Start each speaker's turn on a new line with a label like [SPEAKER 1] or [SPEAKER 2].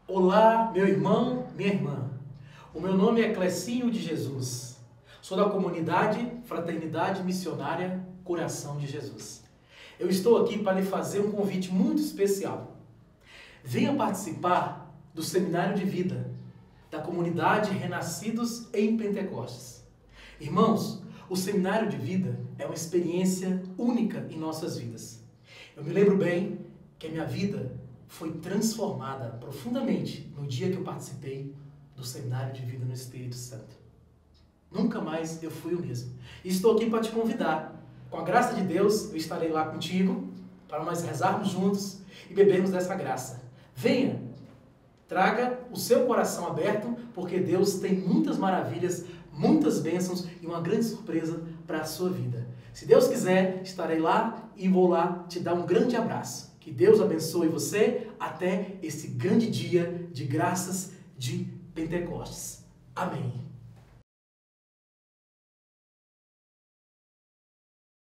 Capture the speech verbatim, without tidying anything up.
[SPEAKER 1] Olá, meu irmão, minha irmã. O meu nome é Clecinho de Jesus. Sou da comunidade Fraternidade Missionária Coração de Jesus. Eu estou aqui para lhe fazer um convite muito especial. Venha participar do Seminário de Vida da comunidade Renascidos em Pentecostes. Irmãos, o Seminário de Vida é uma experiência única em nossas vidas. Eu me lembro bem que a minha vida foi transformada profundamente no dia que eu participei do Seminário de Vida no Espírito Santo. Nunca mais eu fui o mesmo. E estou aqui para te convidar. Com a graça de Deus, eu estarei lá contigo para nós rezarmos juntos e bebermos dessa graça. Venha, traga o seu coração aberto, porque Deus tem muitas maravilhas, muitas bênçãos e uma grande surpresa para a sua vida. Se Deus quiser, estarei lá e vou lá te dar um grande abraço. Que Deus abençoe você até esse grande dia de graças de Pentecostes. Amém.